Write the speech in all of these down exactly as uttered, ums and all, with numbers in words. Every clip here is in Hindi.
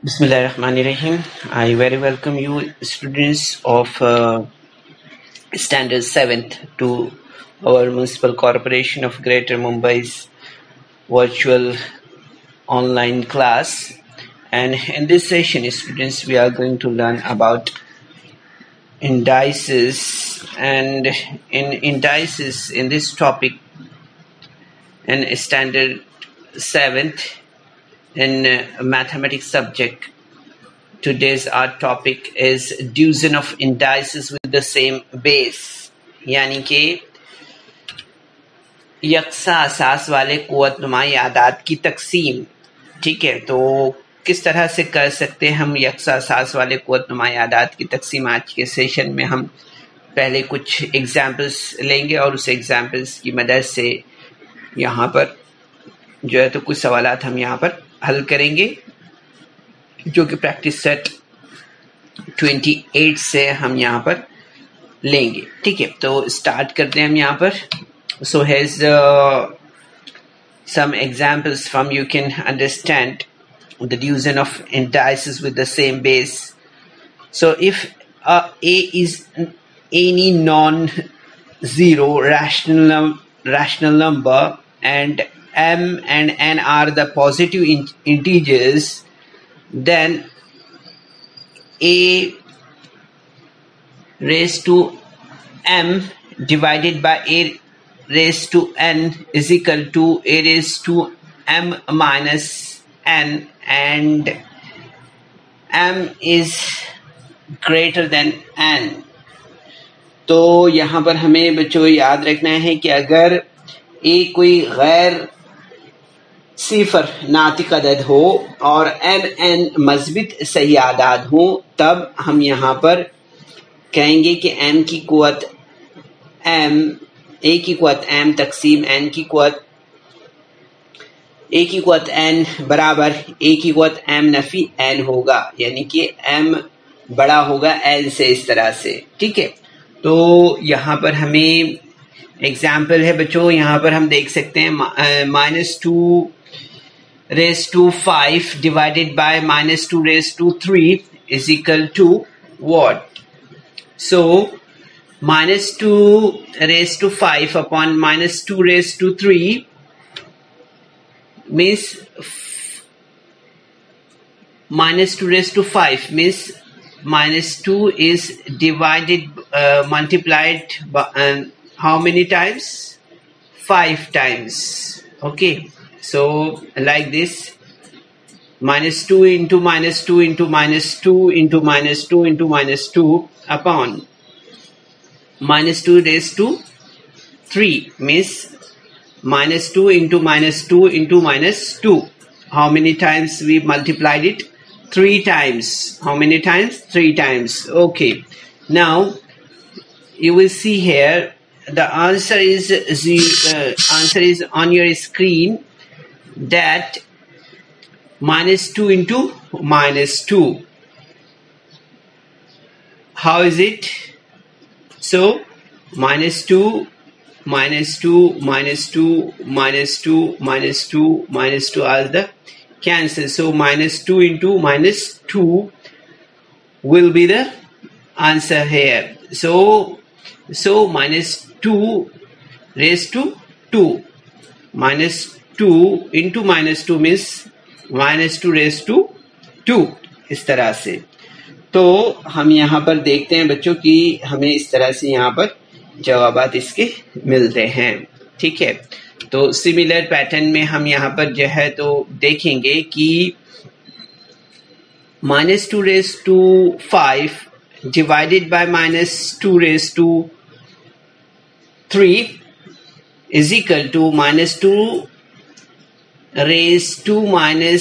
Bismillahirrahmanirrahim. I very welcome you, students of uh, Standard seventh, to our Municipal Corporation of Greater Mumbai's virtual online class. And in this session, students, we are going to learn about indices. And in indices, in this topic, in Standard seventh, in uh, mathematics subject, today's our topic is division of indices with the same base, यानी कि यकसा असास वाले कुव्वतनुमा यादात की तकसीम। ठीक है, तो किस तरह से कर सकते हैं हम यकसा असास वाले कुव्वतनुमा यादात की तकसीम। आज के सेशन में हम पहले कुछ एग्जाम्पल्स लेंगे और उस एग्जाम्पल्स की मदद से यहाँ पर जो है तो कुछ सवालात हम यहाँ पर हल करेंगे, जो कि प्रैक्टिस सेट अट्ठाईस से हम यहाँ पर लेंगे। ठीक है, तो स्टार्ट करते हैं हम यहाँ पर। So has some examples from you can understand the division of indices with the same base. So if uh, a is any non-zero rational rational number and m and n are the positive in integers, then a raised to m divided by a raised to n is equal to a raised to m minus n, and m is greater than n. तो यहाँ पर हमें बच्चों याद रखना है कि अगर a कोई गैर सिफर नातिक अदद हो और एम एन मज़बित सही आदाद हो, तब हम यहाँ पर कहेंगे कि m की कुव्वत m, a की कुव्वत m तकसीम n की कुव्वत a की कुव्वत n बराबर a की कुव्वत m नफी n होगा, यानी कि m बड़ा होगा n से, इस तरह से। ठीक है, तो यहाँ पर हमें एग्जाम्पल है बच्चों, यहाँ पर हम देख सकते हैं minus two raised to five divided by minus two raised to three is equal to what? So minus two raised to five upon minus two raised to three means minus two raised to five means minus two is divided uh, multiplied by uh, how many times? Five times. Okay, so like this, minus two into minus two into minus two into minus two into minus two upon minus two raised to three means minus two into minus two into minus two. How many times we multiplied it? Three times. How many times? Three times. Okay, now you will see here the answer is the uh, answer is on your screen, that minus two into minus two. How is it? So minus two, minus two, minus two, minus two, minus two, minus two are the cancel. So minus two into minus two will be the answer here. So so minus two raised to two, minus two into minus two means minus two raised to two, इस तरह से। तो हम यहाँ पर देखते हैं बच्चों कि हमें इस तरह से यहाँ पर जवाबात इसके मिलते हैं। ठीक है, तो सिमिलर पैटर्न में हम यहाँ पर जो है तो देखेंगे कि minus two raise to five divided by minus two raise to three is equal to minus two raised to minus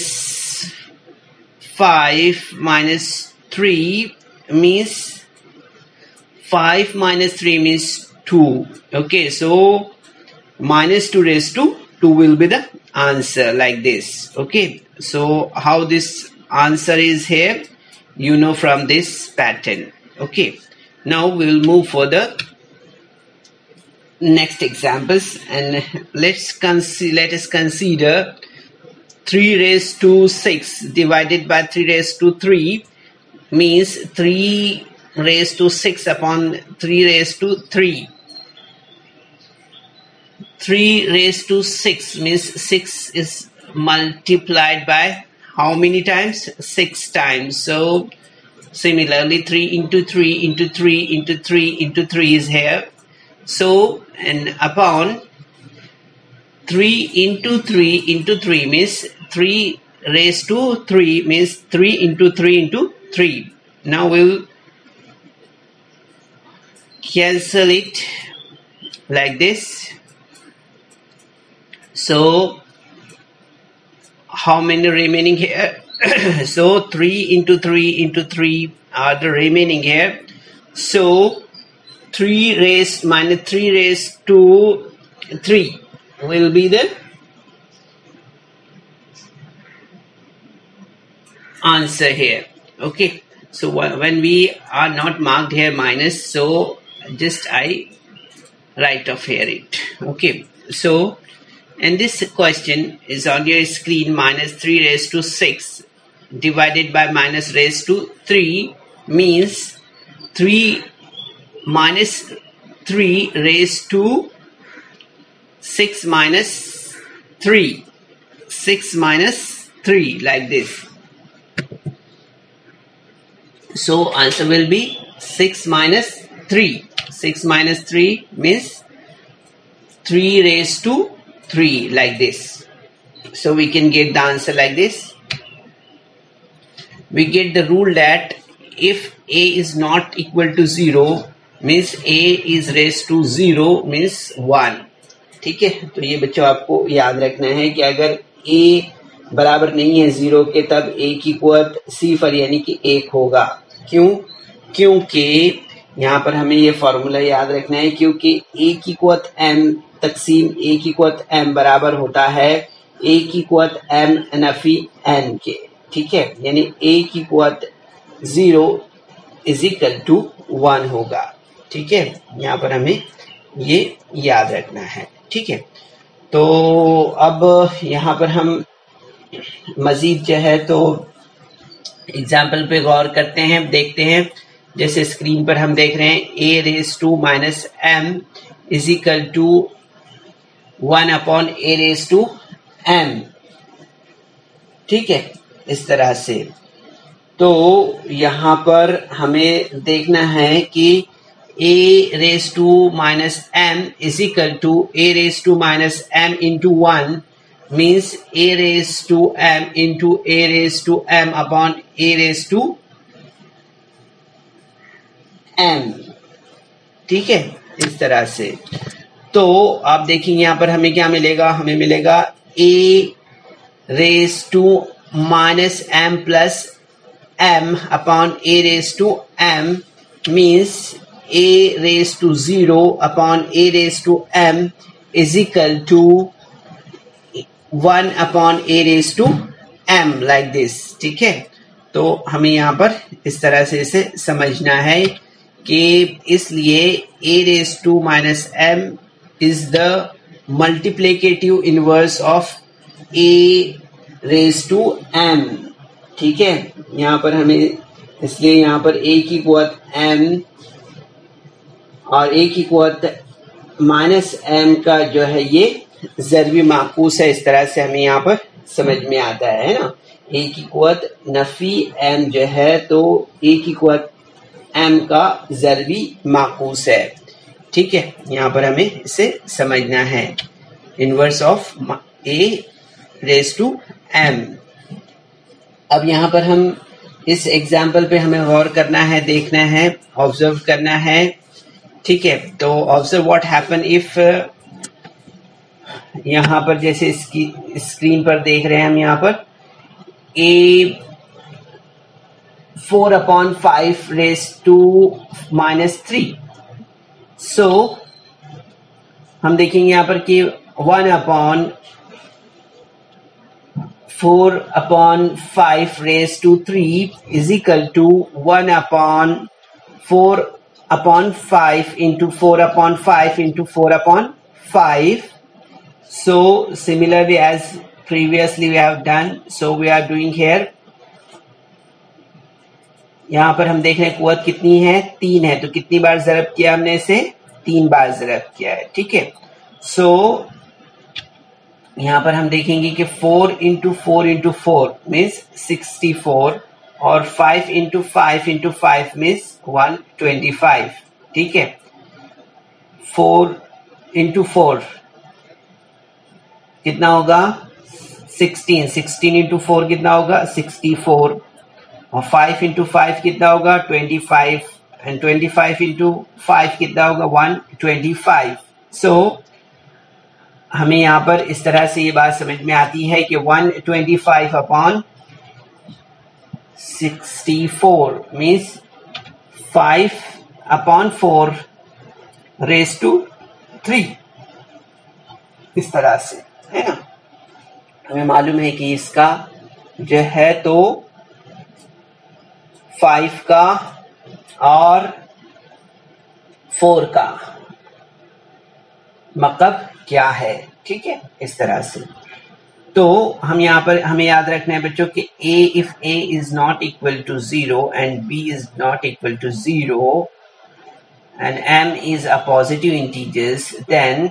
five minus three means five minus three means two. Okay, so minus two raised to two will be the answer, like this. Okay, so how this answer is here, you know from this pattern. Okay, now we will move further next examples, and let's consider let us consider three raised to six divided by three raised to three means three raised to six upon three raised to three. three raised to six means six is multiplied by how many times? six times. So similarly three into three into three into three into three is here. So and upon three into three into three means three raised to three means three into three into three. Now we'll cancel it like this. So how many remaining here? So three into three into three are the remaining here. So three raised minus three raised to three will be the answer here. Okay, so when we are not marked here minus, so just I write off here it. Okay, so and this question is on your screen. Minus three raised to six divided by minus raised to three means three minus three raised to six minus three. six minus three like this. So answer will be six minus three. six minus three means three raised to three like this. So we can get the answer like this. We get the rule that if a is not equal to zero means a is raised to zero means one. ठीक है, तो ये बच्चों आपको याद रखना है कि अगर a बराबर नहीं है जीरो के तब a की कुवत सिफर यानी कि एक होगा. क्यों? क्योंकि यहाँ पर हमें ये फॉर्मूला याद रखना है, क्योंकि a की कुवत m तकसीम a की कुवत m बराबर होता है a की कुवत m नफी n के. ठीक है, यानी a की कुवत zero is equal to one होगा. ठीक है, यहाँ पर हमें ये याद रखना है. ठीक है, तो अब यहाँ पर हम मजीद जो है तो एग्जाम्पल पे गौर करते हैं, देखते हैं. जैसे स्क्रीन पर हम देख रहे हैं a raise to minus M is equal to one upon a raise to m. ठीक है, इस तरह से. तो यहाँ पर हमें देखना है कि a raise to minus m is equal to a raise to minus m into one means a raise to m into a raise to m upon a raise to m. ठीक है, इस तरह से. तो आप देखेंगे यहाँ पर हमें क्या मिलेगा? हमें मिलेगा a raise to minus m plus m upon a raise to m means a raise to zero upon a raise to m is equal to one upon a raise to m like this. ठीक है, तो हमें यहाँ पर इस तरह से इसे समझना है कि इसलिए a raise to minus m is the multiplicative inverse of a raise to m. ठीक है, यहाँ पर हमें इसलिए यहाँ पर a की कुवत m और a की कुवत माइनस m का जो है ये ज़रबी माकूस है. इस तरह से हमें यहाँ पर समझ में आता है ना. a की कुवत नफी m जो है तो a की कुवत m का ज़रबी माकूस है. ठीक है, यहाँ पर हमें इसे समझना है. Inverse of a raise to m. अब यहाँ पर हम इस एग्जाम्पल पे हमें गौर करना है, देखना है, ऑब्जर्व करना है. ठीक है, तो ऑब्जर्व व्हाट हैपन इफ, यहाँ पर जैसे इसकी स्क्रीन पर देख रहे हैं हम यहाँ पर a four upon five raise to minus three. So हम देखेंगे यहाँ पर कि one upon four upon five raise to three is equal to one upon four upon five into four upon five into four upon five. So similarly as previously we have done, so we are doing here. यहाँ पर हम देख रहे हैं कुव्वत कितनी है, तीन है, तो कितनी बार ज़रब किया हमने इसे, तीन बार ज़रब किया है, ठीक है। सो यहाँ पर हम देखेंगे कि four into four into four means sixty four और five into five into five means one twenty five, ठीक है। फोर इंटू फोर कितना होगा, सिक्सटीन, सिक्सटीन इंटू फोर कितना होगा, सिक्सटी फोर, और फाइव इंटू फाइव कितना होगा, twenty five, and twenty five into five कितना होगा, वन ट्वेंटी फाइव। सो हमें यहाँ पर इस तरह से ये बात समझ में आती है कि one twenty five upon sixty four means five upon four raise to three, इस तरह से, है ना। हमें मालूम है कि इसका जो है तो फाइव का और फोर का मतलब क्या है, ठीक है, इस तरह से। तो हम यहाँ पर हमें याद रखना है बच्चों कि a if a is not equal to zero and b is not equal to zero and m is a positive integers, then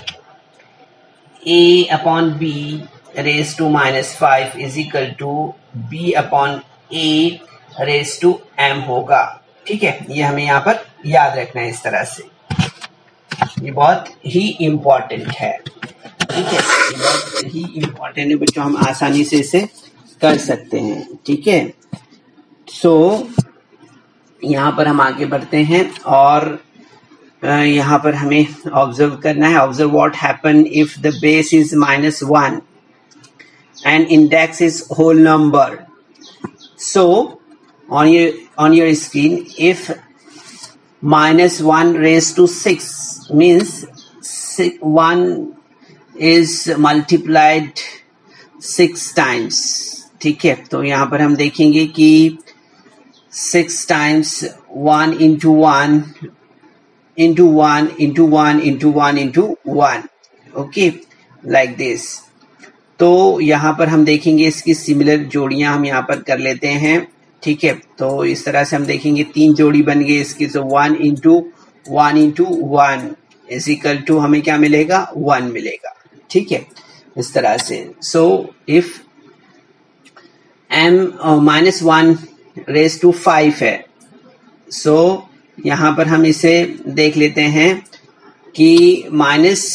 a upon b raised to minus five is equal to b upon a raised to m होगा, ठीक है। ये हमें यहाँ पर याद रखना है इस तरह से, ये बहुत ही इम्पोर्टेंट है, ठीक है, ये बहुत ही इम्पोर्टेंट है बच्चों, हम आसानी से इसे कर सकते हैं, ठीक है। सो यहाँ पर हम आगे बढ़ते हैं और यहाँ पर हमें ऑब्जर्व करना है, observe what happen if the base is minus one and index is whole number. So on your on your screen, if minus one raised to six means six, one is multiplied six times, ठीक है। तो यहाँ पर हम देखेंगे कि six times one into one into one into one into one into one, okay, like this। तो यहाँ पर हम देखेंगे इसकी सिमिलर जोड़ियां हम यहाँ पर कर लेते हैं, ठीक है। तो इस तरह से हम देखेंगे तीन जोड़ी बन गई इसकी, तो one into one into one is equal to हमें क्या मिलेगा, वन मिलेगा, ठीक है, इस तरह से। So if m minus one raise to five है, सो so, यहाँ पर हम इसे देख लेते हैं कि माइनस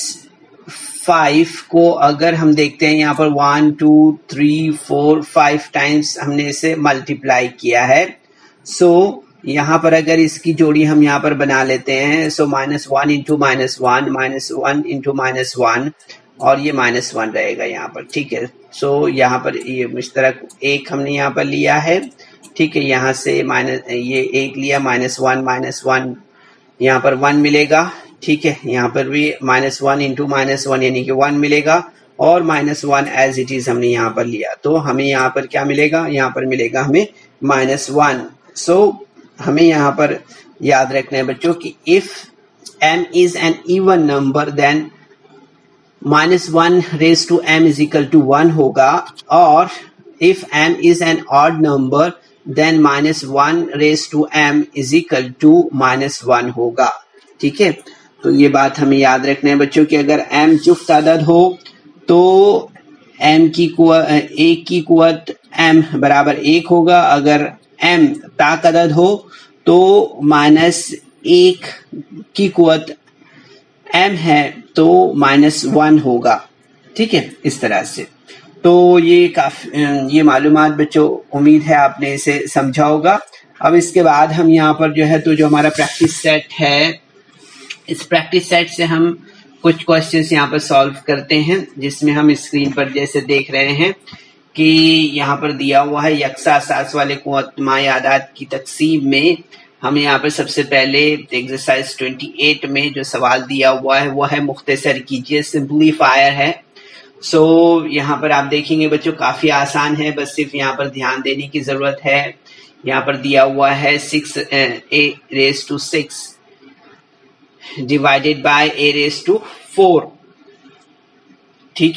फाइव को अगर हम देखते हैं यहाँ पर one two three four five times हमने इसे मल्टीप्लाई किया है। सो so, यहाँ पर अगर इसकी जोड़ी हम यहाँ पर बना लेते हैं, so minus one into minus one, minus one into minus one, और ये माइनस वन रहेगा यहाँ पर, ठीक है। सो so, यहाँ पर ये इस तरह एक हमने यहाँ पर लिया है, ठीक है, यहाँ से माइनस ये एक लिया, माइनस वन माइनस वन, यहाँ पर वन मिलेगा, ठीक है। यहाँ पर भी minus one into minus one यानी कि वन मिलेगा, और minus one as it is हमने यहाँ पर लिया, तो हमें यहाँ पर क्या मिलेगा, यहाँ पर मिलेगा हमें माइनस वन। सो हमें यहाँ पर याद रखना है बच्चों कि if m is an even number then minus one raise to m is equal to one होगा, और if m is an odd number then minus one raise to m is equal to minus one होगा, ठीक है। तो ये बात हमें याद रखना है बच्चों कि अगर m जुफ्त तादाद हो तो m की कुव्वत एक की कुव्वत m बराबर एक होगा, अगर m ताक अदद हो तो माइनस एक की कुव्वत m है तो माइनस वन होगा, ठीक है, इस तरह से। तो ये काफी ये मालूमात बच्चों उम्मीद है आपने इसे समझा होगा। अब इसके बाद हम यहाँ पर जो है तो जो हमारा प्रैक्टिस सेट है, इस प्रैक्टिस सेट से हम कुछ क्वेश्चंस यहाँ पर सॉल्व करते हैं, जिसमें हम स्क्रीन पर जैसे देख रहे हैं कि यहाँ पर दिया हुआ है यकसा असास वाले कुव्वतमाई आदाद की तकसीम में हमें यहाँ पर सबसे पहले एक्सरसाइज अट्ठाईस में जो सवाल दिया हुआ है वो है मुख्तसर कीजिए, सिंपलीफायर है। सो so, यहाँ पर आप देखेंगे बच्चों काफी आसान है, बस सिर्फ यहाँ पर ध्यान देने की जरूरत है। यहाँ पर दिया हुआ है six A raise to six divided by A raise to four, ठीक है।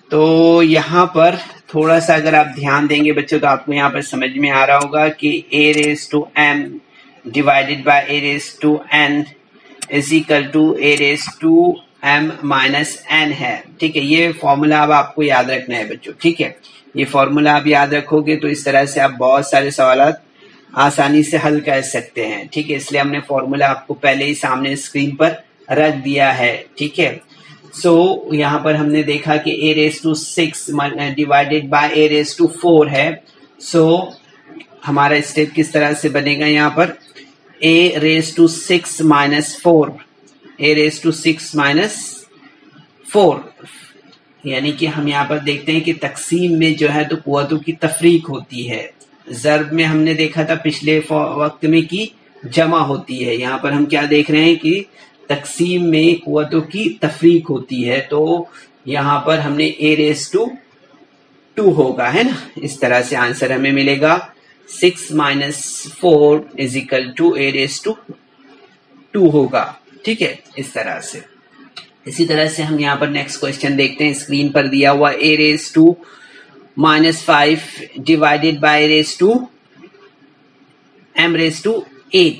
तो यहाँ पर थोड़ा सा अगर आप ध्यान देंगे बच्चों तो आपको यहाँ पर समझ में आ रहा होगा कि a raise to m divided by a raise to n is equal to a raise to m minus n है। ठीक है, ये फॉर्मूला अब आपको याद रखना है बच्चों। ठीक है, ये फॉर्मूला आप याद रखोगे तो इस तरह से आप बहुत सारे सवाल आसानी से हल कर सकते हैं। ठीक है, इसलिए हमने फॉर्मूला आपको पहले ही सामने स्क्रीन पर रख दिया है। ठीक है, सो so, यहाँ पर हमने देखा कि a raise to six divided by a raise to four है। सो so, हमारा स्टेप किस तरह से बनेगा, यहाँ पर a raise to six minus four, a raise to six minus four, यानी कि हम यहाँ पर देखते हैं कि तकसीम में जो है तो कुव्वतों की तफरीक होती है। ज़र्ब में हमने देखा था पिछले वक्त में कि जमा होती है। यहाँ पर हम क्या देख रहे हैं कि तकसीम में कुव्वतों की तफरीक होती है। तो यहाँ पर हमने ए रेस टू टू होगा, है ना। इस तरह से आंसर हमें मिलेगा six minus four is equal to A raise to two होगा। ठीक है, इस तरह से। इसी तरह से हम यहाँ पर नेक्स्ट क्वेश्चन देखते हैं। स्क्रीन पर दिया हुआ A raise to minus five divided by raise to M raise to eight.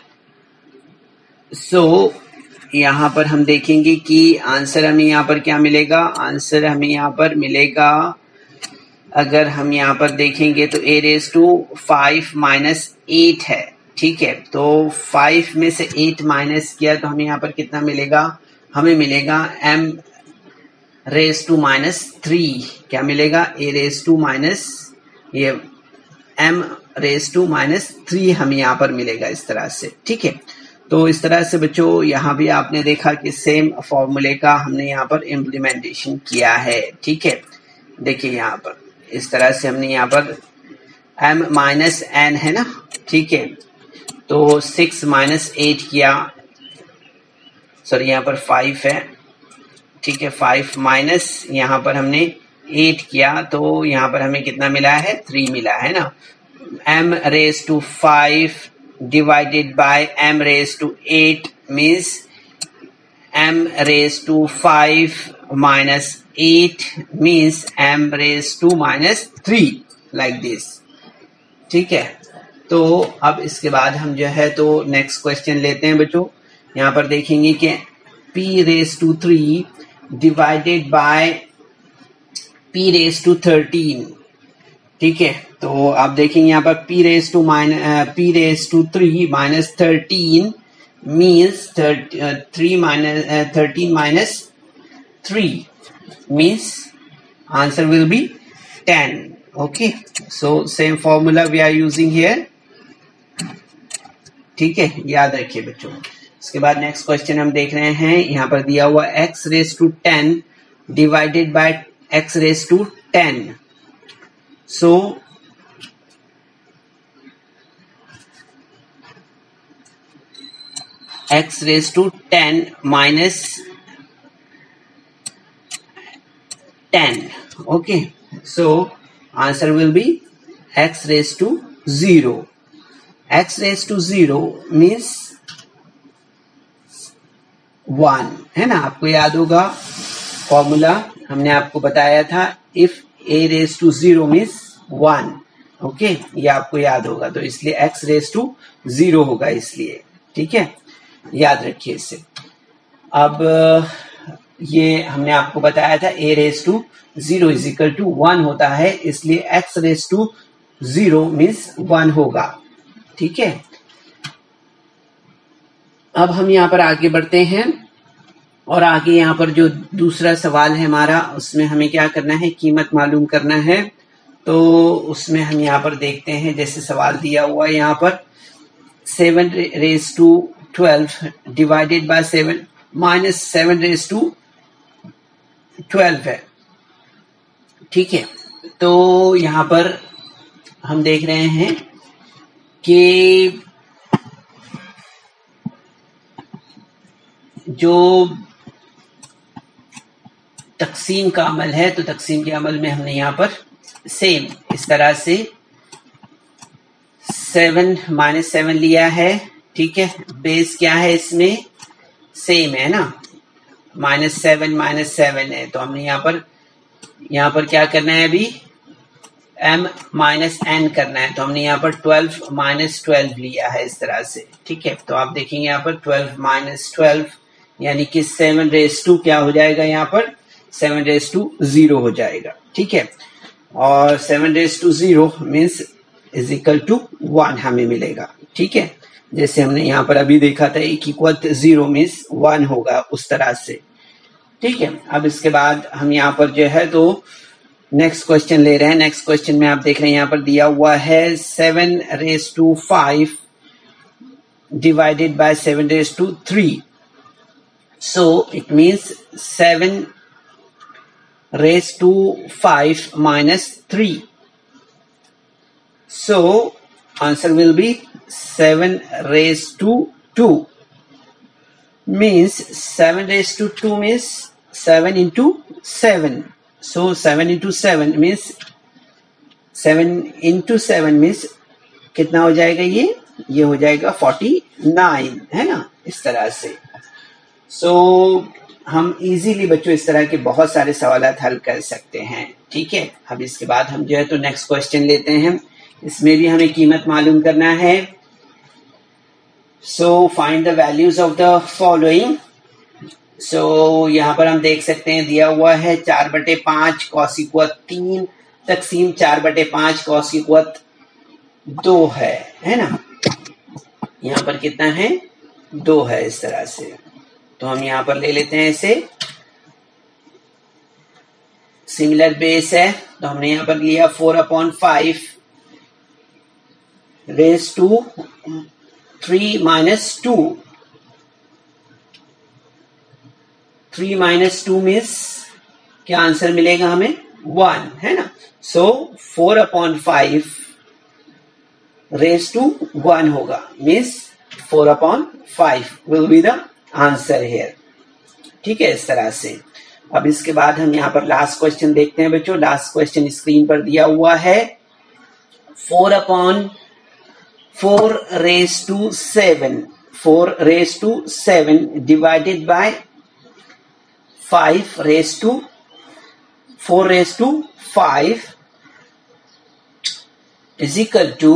So यहाँ पर हम देखेंगे कि आंसर हमें यहाँ पर क्या मिलेगा। आंसर हमें यहाँ पर मिलेगा, अगर हम यहाँ पर देखेंगे तो a raise to five minus eight है। ठीक है, तो फाइव में से एट माइनस किया तो हमें यहाँ पर कितना मिलेगा, हमें मिलेगा m raise to minus three. क्या मिलेगा, a रेस टू माइनस ये m raise to minus three हमें यहाँ पर मिलेगा इस तरह से। ठीक है, तो इस तरह से बच्चों यहाँ भी आपने देखा कि सेम फॉर्मूले का हमने यहाँ पर इम्प्लीमेंटेशन किया है। ठीक है, देखिए यहाँ पर इस तरह से हमने यहाँ पर m माइनस एन है ना। ठीक है, तो सिक्स माइनस एट किया, सॉरी यहाँ पर फाइव है। ठीक है, फाइव माइनस यहाँ पर हमने एट किया तो यहाँ पर हमें कितना मिला है, थ्री मिला है ना। m raise to five divided by m raise to eight means m raise to five minus eight means m raise to minus three, like this. ठीक है, तो अब इसके बाद हम जो है तो नेक्स्ट क्वेश्चन लेते हैं बच्चों। यहाँ पर देखेंगे कि p raise to three divided by p raise to thirteen. ठीक है, तो आप देखेंगे यहाँ पर p raise to minus p raise to three minus thirteen means three minus thirteen minus three means answer will be ten. Okay, so same formula we are using here. ठीक है, याद रखिए बच्चों। इसके बाद नेक्स्ट क्वेश्चन हम देख रहे हैं। यहाँ पर दिया हुआ x raise to ten divided by x raise to ten. So x raise to ten minus ten. Okay, so answer will be x raise to zero. x raise to zero means one, है ना। आपको याद होगा फॉर्मूला हमने आपको बताया था, if a raise to zero means one. Okay, ये आपको याद होगा, तो इसलिए x रेस टू जीरो होगा इसलिए। ठीक है, याद रखिए इसे। अब ये हमने आपको बताया था a raise to zero is equal to one होता है, इसलिए x raise to zero means one होगा। ठीक है, अब हम यहाँ पर आगे बढ़ते हैं और आगे यहाँ पर जो दूसरा सवाल है हमारा, उसमें हमें क्या करना है, कीमत मालूम करना है। तो उसमें हम यहाँ पर देखते हैं, जैसे सवाल दिया हुआ है यहाँ पर seven raise to twelve divided by seven minus seven raise to twelve है। ठीक है, तो यहाँ पर हम देख रहे हैं कि जो तकसीम का अमल है, तो तकसीम के अमल में हमने यहाँ पर सेम इस तरह से सेवन माइनस सेवन लिया है। ठीक है, बेस क्या है इसमें, सेम है ना, माइनस सेवन माइनस सेवन है, तो हमने यहाँ पर यहाँ पर क्या करना है अभी, m माइनस एन करना है, तो हमने यहाँ पर ट्वेल्व माइनस ट्वेल्व लिया है इस तरह से, ठीक है। तो आप देखेंगे यहाँ पर ट्वेल्व माइनस ट्वेल्व यानी कि सेवन रेस टू क्या हो जाएगा, यहाँ पर सेवन रेस टू जीरो हो जाएगा, ठीक है। और seven raise to zero means is equal to one हमें मिलेगा, ठीक है। जैसे हमने यहाँ पर अभी देखा था एक इक्वल जीरो मीन्स वन होगा, उस तरह से, ठीक है। अब इसके बाद हम यहाँ पर जो है तो नेक्स्ट क्वेश्चन ले रहे हैं। नेक्स्ट क्वेश्चन में आप देख रहे हैं यहाँ पर दिया हुआ है seven raise to five divided by seven raise to three, so it means seven raise to five minus three, so answer will be seven raised to two, means seven raised to two means seven into seven, so seven into seven means seven into seven means कितना हो जाएगा, ये ये हो जाएगा फोर्टी नाइन, है ना, इस तरह से। सो so, हम इजीली बच्चों इस तरह के बहुत सारे सवालात हल कर सकते हैं, ठीक है। अब इसके बाद हम जो है तो नेक्स्ट क्वेश्चन लेते हैं। इसमें भी हमें कीमत मालूम करना है। So find the values of the following. So यहाँ पर हम देख सकते हैं दिया हुआ है चार बटे पांच कॉस इक्वल तीन तकसीम चार बटे पांच कॉस इक्वल दो है है ना। यहाँ पर कितना है, दो है, इस तरह से। तो हम यहाँ पर ले लेते हैं इसे, सिमिलर बेस है, तो हमने यहाँ पर लिया four upon five raise to three minus two, three minus two means क्या आंसर मिलेगा हमें, वन, है ना। So four upon five raise to one होगा, means four upon five will be the answer here, ठीक है, इस तरह से। अब इसके बाद हम यहाँ पर लास्ट क्वेश्चन देखते हैं बच्चों। लास्ट क्वेश्चन स्क्रीन पर दिया हुआ है four upon four raise to seven, four raise to seven divided by five raise to four raise to five is equal to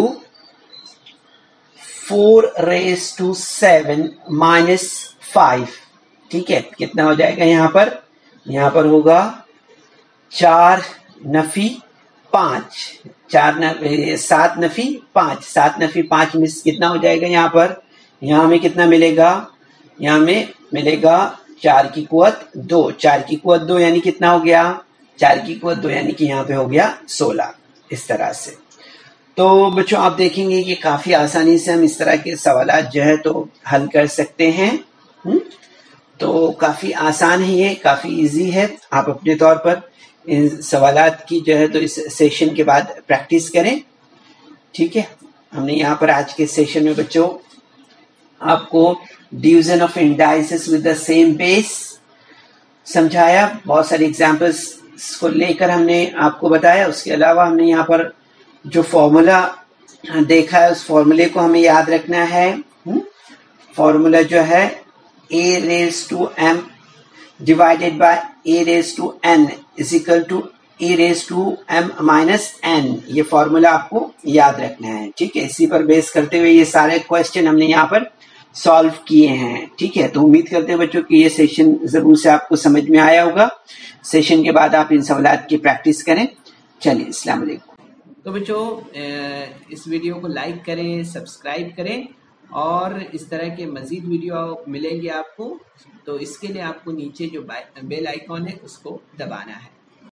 four raise to seven minus five, ठीक है। कितना हो जाएगा यहाँ पर, यहाँ पर होगा चार नफी पांच, चार न, सात नफी पांच, सात नफी पांच में कितना हो जाएगा यहाँ पर, यहाँ में कितना मिलेगा, यहाँ में मिलेगा चार की कुवत दो, चार की कुवत दो यानी कितना हो गया, चार की कुवत दो यानी कि यहाँ पे हो गया सोलह, इस तरह से। तो बच्चों आप देखेंगे कि काफी आसानी से हम इस तरह के सवालात जो है तो हल कर सकते हैं। हुँ? तो काफी आसान है ये, काफी इजी है। आप अपने तौर पर इन सवालात की जो है तो इस सेशन के बाद प्रैक्टिस करें, ठीक है। हमने यहाँ पर आज के सेशन में बच्चों आपको division of indices with the same base समझाया, बहुत सारे एग्जांपल्स को लेकर हमने आपको बताया। उसके अलावा हमने यहाँ पर जो फॉर्मूला देखा है उस फॉर्मूले को हमें याद रखना है। फॉर्मूला जो है a raise to m divided by A raise to n is equal to a raise to m minus n, ये फॉर्मूला आपको याद रखना है, ठीक है। इसी पर बेस करते हुए ये सारे क्वेश्चन हमने यहाँ पर सॉल्व किए हैं, ठीक है। तो उम्मीद करते हैं बच्चों कि ये सेशन जरूर से आपको समझ में आया होगा। सेशन के बाद आप इन सवालात की प्रैक्टिस करें। चलिए, अस्सलाम वालेकुम। तो बच्चों इस वीडियो को लाइक करें, सब्सक्राइब करें और इस तरह के मज़ीद वीडियो मिलेंगे आपको। तो इसके लिए आपको नीचे जो बेल आइकॉन है उसको दबाना है।